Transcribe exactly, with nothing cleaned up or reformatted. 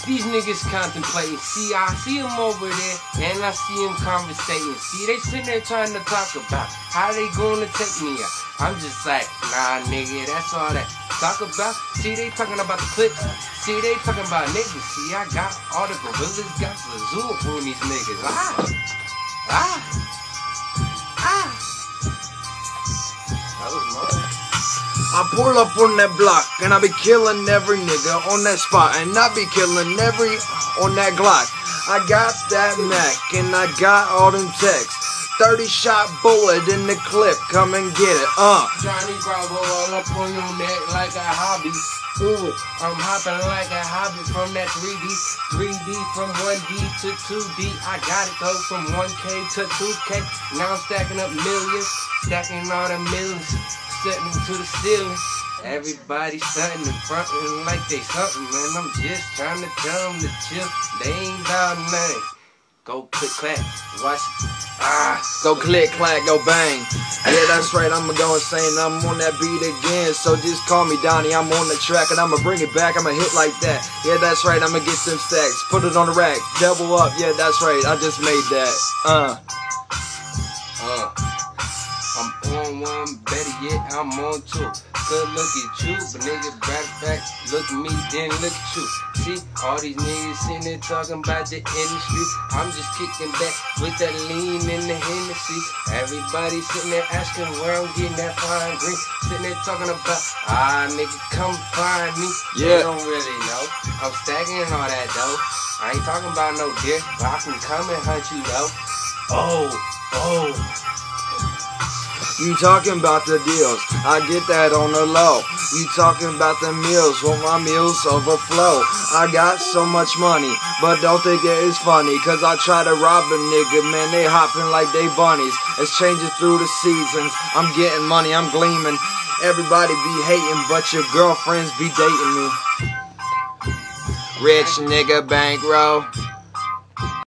These niggas contemplating. See, I see them over there, and I see them conversating. See, they sitting there trying to talk about how they gonna take me out. I'm just like, nah, nigga, that's all that talk about. See, they talking about the clips. See, they talking about niggas. See, I got all the gorillas, got the zoo on these niggas. Ah, ah, ah. That was mine. I pull up on that block and I be killing every nigga on that spot, and I be killing every on that Glock. I got that Mac and I got all them texts. thirty shot bullet in the clip, come and get it, uh. Johnny Bravo all up on your neck like a hobby. Ooh, I'm hopping like a hobby from that three D. three D from one D to two D. I got it though from one K to two K. Now I'm stacking up millions, stacking all the millions, setting to the ceiling. Everybody starting and frontin' like they something, man. I'm just trying to tell them to chill. They ain't about nothing. Go click clack, watch. Ah, go click clack, go bang. Yeah, that's right, I'ma go insane. I'm on that beat again, so just call me Donnie. I'm on the track and I'ma bring it back. I'ma hit like that. Yeah, that's right, I'ma get them stacks. Put it on the rack, double up. Yeah, that's right, I just made that. Uh. Uh. I'm on one, better yet, I'm on two. Good look at you, but nigga back back, look at me, then look at you. See, all these niggas sitting there talking about the industry. I'm just kicking back with that lean in the Hennessy. Everybody sitting there asking where I'm getting that fine green. Sitting there talking about, ah, nigga, come find me. Yeah. They don't really know. I'm stacking all that dough. I ain't talking about no deer, but I can come and hunt you though. Oh, oh. You talking about the deals, I get that on the low. You talking about the meals, well my meals overflow. I got so much money, but don't think it is funny, cause I try to rob a nigga, man, they hopping like they bunnies. It's changing through the seasons, I'm getting money, I'm gleaming. Everybody be hating, but your girlfriends be dating me. Rich nigga bankroll.